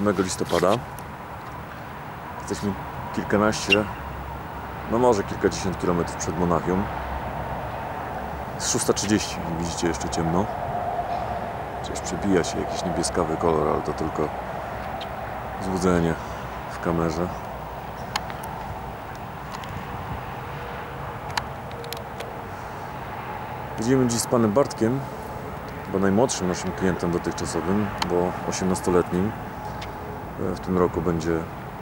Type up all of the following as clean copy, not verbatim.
7 listopada. Jesteśmy kilkanaście, no może kilkadziesiąt kilometrów przed Monachium. Jest 6:30, jak widzicie, jeszcze ciemno. Przecież przebija się jakiś niebieskawy kolor, ale to tylko złudzenie w kamerze. Jedziemy dziś z panem Bartkiem, chyba najmłodszym naszym klientem dotychczasowym, bo 18-letnim. W tym roku będzie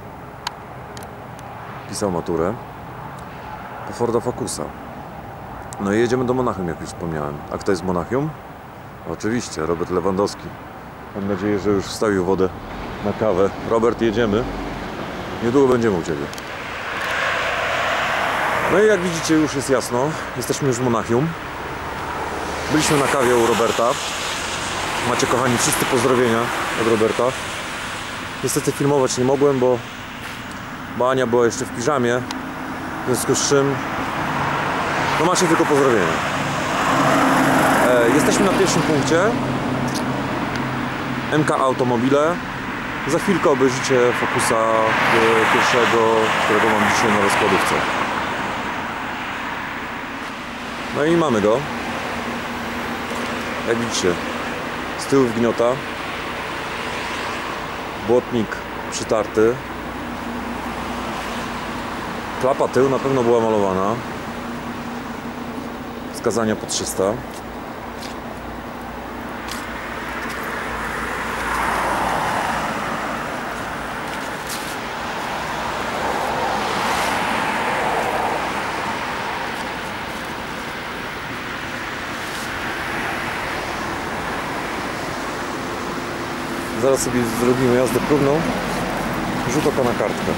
pisał maturę po Forda Focusa. No i jedziemy do Monachium, jak już wspomniałem. A kto jest w Monachium? Oczywiście, Robert Lewandowski. Mam nadzieję, że już wstawił wodę na kawę. Robert, jedziemy. Niedługo będziemy u Ciebie. No i jak widzicie, już jest jasno. Jesteśmy już w Monachium. Byliśmy na kawie u Roberta. Macie, kochani, wszyscy pozdrowienia od Roberta. Niestety filmować nie mogłem, bo Ania była jeszcze w piżamie. W związku z czym no macie tylko pozdrowienia. Jesteśmy na pierwszym punkcie. MK Automobile. Za chwilkę obejrzycie Focusa pierwszego, którego mam dzisiaj na rozkładówce. No i mamy go. Jak widzicie, z tyłu wgniota. Błotnik przytarty. Klapa tył na pewno była malowana. Wskazania po 300. Zaraz sobie zrobimy jazdę próbną. Rzut oka na kartkę.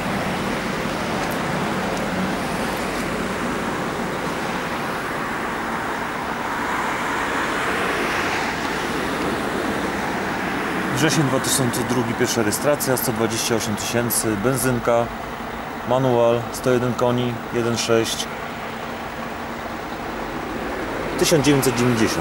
Wrzesień 2002, pierwsza rejestracja, 128 000, benzynka, manual, 101 koni, 1.6, 1990.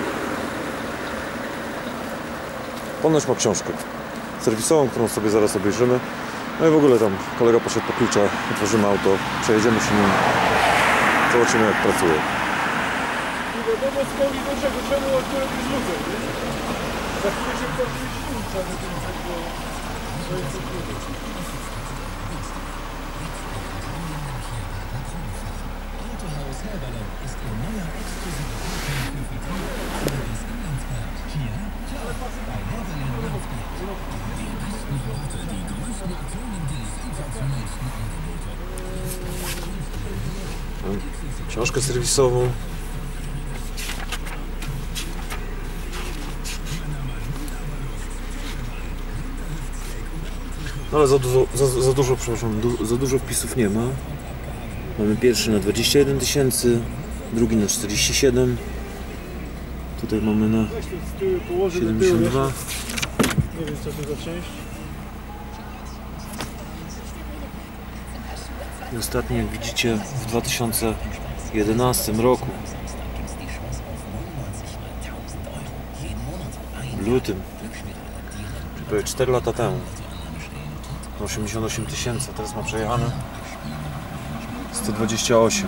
Ponoć ma książkę serwisową, którą sobie zaraz obejrzymy. No i w ogóle tam kolega poszedł po klucza, otworzymy auto, przejedziemy się nim, zobaczymy, jak pracuje. Nie wiadomo skąd i do czego, czemu akurat jest ludzem, nie? Za chwilę się wchodzi ślubca na tym celu, to jest trudne. Autohaus Herberle ist Ihr neuer exklusiver Partner für Verkauf des Inlandsberg. Hier, klar, bei Herberle Landsberg. Die besten Orte, die größten Aktionen, die sensationellsten Angebote. Książkę serwisową. No ale za dużo, przepraszam, za dużo wpisów nie ma. Mamy pierwszy na 21 000, drugi na 47. Tutaj mamy na 72. Nie wiem, co to za część. I ostatni, jak widzicie, w 2011 roku. W lutym. Czyli prawie 4 lata temu. 88 000, teraz ma przejechane 128.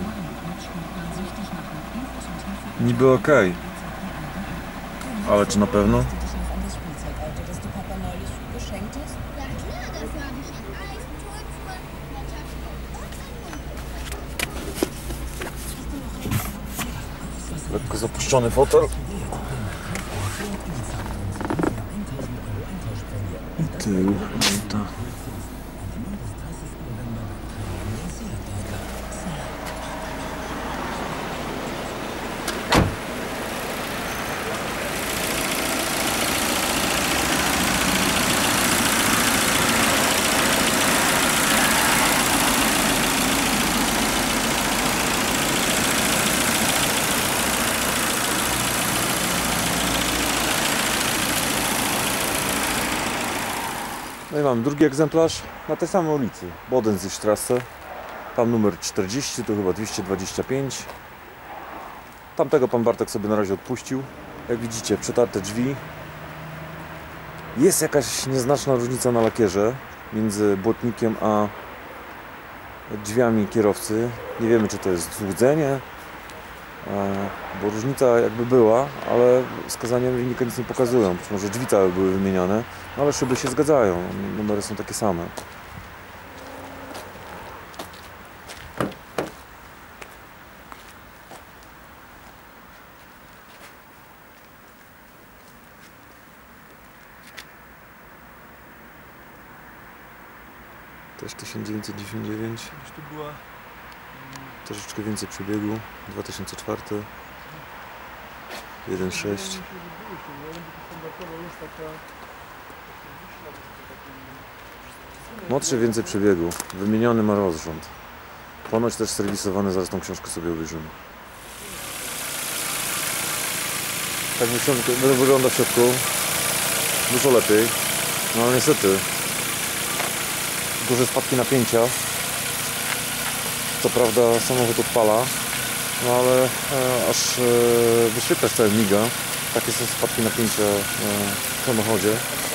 Niby ok. Ale czy na pewno? Lekko zapuszczony fotel. I tył. No i mam drugi egzemplarz na tej samej ulicy, Bodensee-Straße. Tam numer 40, to chyba 225. Tamtego pan Bartek sobie na razie odpuścił. Jak widzicie, przetarte drzwi. Jest jakaś nieznaczna różnica na lakierze między błotnikiem a drzwiami kierowcy. Nie wiemy, czy to jest złudzenie, bo różnica jakby była, ale wskazania licznika nic nie pokazują. Być może drzwi całe były wymieniane, no ale szyby się zgadzają, numery są takie same. Też 1999. Już tu była... Troszeczkę więcej przebiegu. 2004. 1.6. Młodszy więcej przebiegu. Wymieniony ma rozrząd. Ponoć też serwisowany, zaraz tą książkę sobie obejrzymy. Tak wygląda w środku. Dużo lepiej. No ale niestety duże spadki napięcia. Co prawda samochód odpala, no ale aż wyświetlacz cały miga. Takie są spadki napięcia w samochodzie.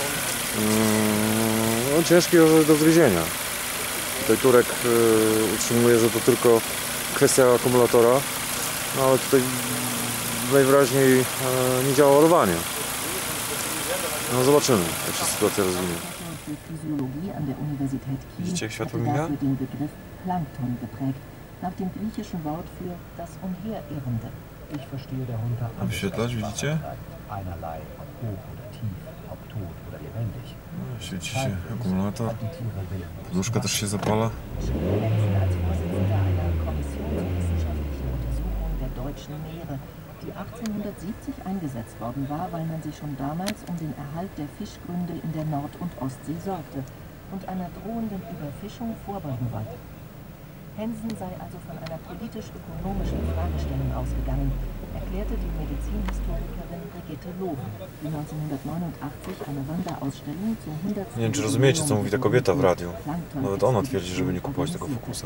No, ciężkie do zgryzienia. Tutaj Turek utrzymuje, że to tylko kwestia akumulatora, no ale tutaj najwyraźniej nie działa ładowanie. No zobaczymy, jak się sytuacja rozwinie. Physiologie an der Universität Kiel Widzicie, jak światło hatte miga? dafür den Begriff Plankton geprägt, nach dem griechischen Wort für das Umherirrende. Ich verstehe darunter A wyświetlacz, widzicie? einerlei, ob hoch oder tief, ob tot oder lebendig. Świeci się akumulator. Poduszka też się zapala. Lenzen als Vorsitzender einer Kommission zur wissenschaftlichen Untersuchung der deutschen Meere, die 1870 eingesetzt worden war, weil man sich schon damals um den Erhalt der Fischgründe in der Nord- und Ostsee sorgte und einer drohenden Überfischung vorbeugen wollte. Hensen sei also von einer politisch-ökonomischen Fragestellung ausgegangen, erklärte die Medizinhistorikerin Brigitte Loven, die 1989 eine Wanderausstellung zum 100. Nie wiem, czy rozumiecie, co mówi ta kobieta w radiu. Nawet ona twierdzi, żeby nie kupować tego Focusa.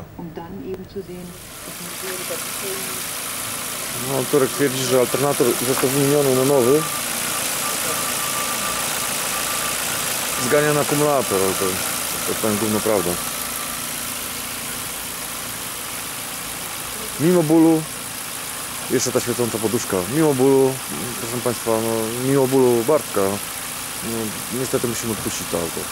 No, Turek twierdzi, że alternator został wymieniony na nowy. Zgania na akumulator, ale to powiem gówno prawda. Mimo bólu, jeszcze ta świecąca poduszka, mimo bólu, proszę Państwa, no, mimo bólu Bartka, no, niestety musimy odpuścić to auto.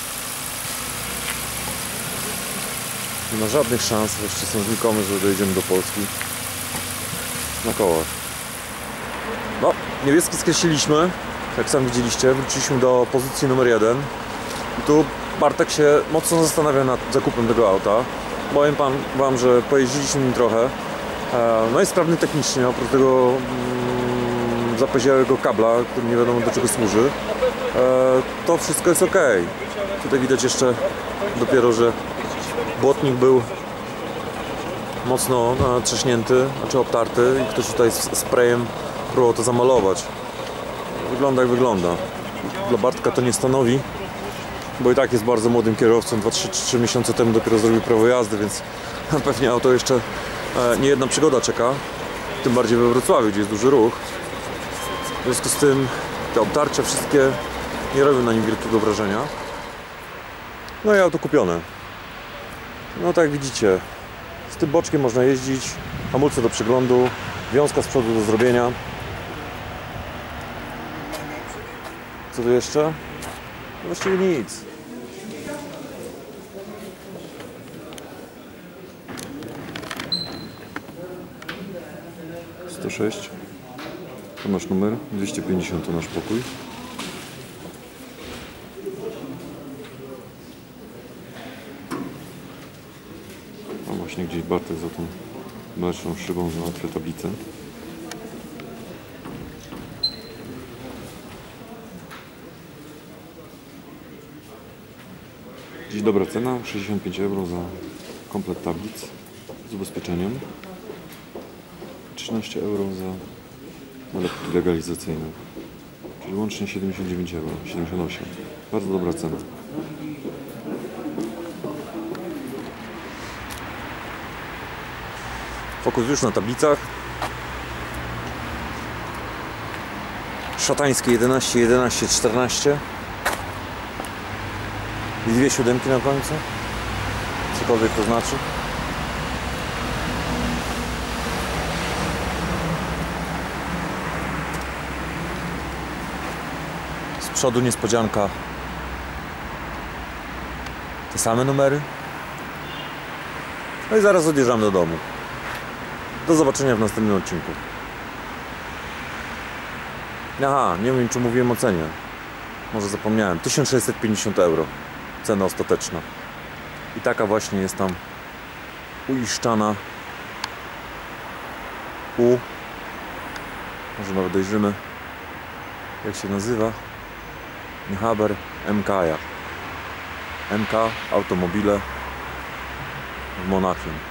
Nie ma żadnych szans, wreszcie są znikome, że dojedziemy do Polski na kołach. No, niebieski skreśliliśmy, jak sami widzieliście, wróciliśmy do pozycji numer 1 i tu Bartek się mocno zastanawia nad zakupem tego auta. Powiem Wam, że pojeździliśmy nim trochę. No jest sprawny technicznie, oprócz tego zapeziałego kabla, który nie wiadomo do czego służy. To wszystko jest ok. Tutaj widać jeszcze dopiero, że błotnik był mocno trzaśnięty, znaczy obtarty i ktoś tutaj sprayem próbował to zamalować. Wygląda jak wygląda. Dla Bartka to nie stanowi, bo i tak jest bardzo młodym kierowcą. 2-3 miesiące temu dopiero zrobił prawo jazdy, więc pewnie auto jeszcze nie jedna przygoda czeka. Tym bardziej we Wrocławiu, gdzie jest duży ruch. W związku z tym te obtarcia wszystkie nie robią na nim wielkiego wrażenia. No i auto kupione. No tak jak widzicie, z tym boczkiem można jeździć, hamulce do przeglądu, wiązka z przodu do zrobienia. Co tu jeszcze? No właściwie nic. To nasz numer, 250 to nasz pokój. A właśnie gdzieś Bartek za tą mleczną szybą załatwia tablicę. Dziś dobra cena, 65 € za komplet tablic z ubezpieczeniem. 13 € za nalepki legalizacyjne, czyli łącznie 79 €, 78. Bardzo dobra cena. Fokus już na tablicach. Szatańskie 11, 11, 14. I 2 siódemki na końcu. Cokolwiek to znaczy. Z przodu niespodzianka. Te same numery. No i zaraz odjeżdżam do domu. Do zobaczenia w następnym odcinku. Aha, nie wiem czy mówiłem o cenie. Może zapomniałem. 1650 euro. Cena ostateczna. I taka właśnie jest tam uiszczana. Może nawet dojrzymy. Jak się nazywa? Inhaber MK. MK Automobile w Monachium.